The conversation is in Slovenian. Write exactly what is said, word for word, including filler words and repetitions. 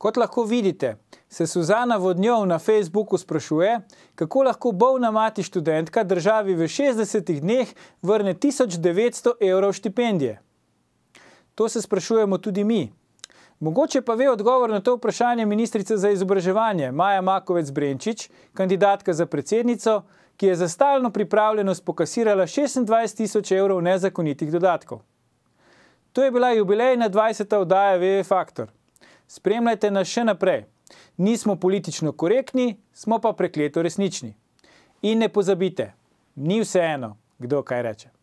Kot lahko vidite, se Suzana Vodnjov na Facebooku sprašuje, kako lahko bolna mati študentka državi v šestdesetih dneh vrne tisoč devetsto evrov štipendije. To se sprašujemo tudi mi. Mogoče pa ve odgovor na to vprašanje ministrica za izobraževanje Maja Makovec Brenčič, kandidatka za predsednico, ki je za stalno pripravljenost pokasirala šestindvajset tisoč evrov nezakonitih dodatkov. To je bila jubilejna dvajseta oddaja V V Faktor. Spremljajte nas še naprej. Nismo politično korektni, smo pa prekleto resnični. In ne pozabite, ni vseeno, kdo kaj reče.